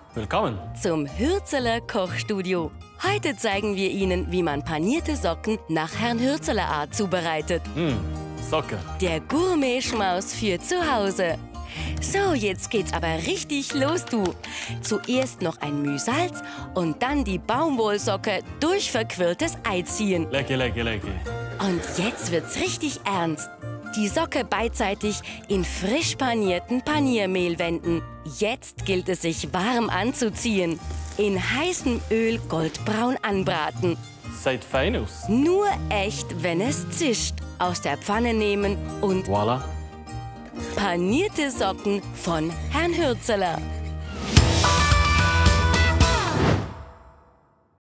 Willkommen. Zum Hürzeler Kochstudio. Heute zeigen wir Ihnen, wie man panierte Socken nach Herrn Hürzeler Art zubereitet. Socke. Der Gourmet-Schmaus für zu Hause. So, jetzt geht's aber richtig los, du. Zuerst noch ein Müh Salz und dann die Baumwollsocke durch verquirltes Ei ziehen. Lecky, lecky, lecky. Und jetzt wird's richtig ernst. Die Socke beidseitig in frisch panierten Paniermehl wenden. Jetzt gilt es, sich warm anzuziehen. In heißem Öl goldbraun anbraten. Seid fein aus. Nur echt, wenn es zischt. Aus der Pfanne nehmen und Voilà. panierte Socken von Herrn Hürzeler.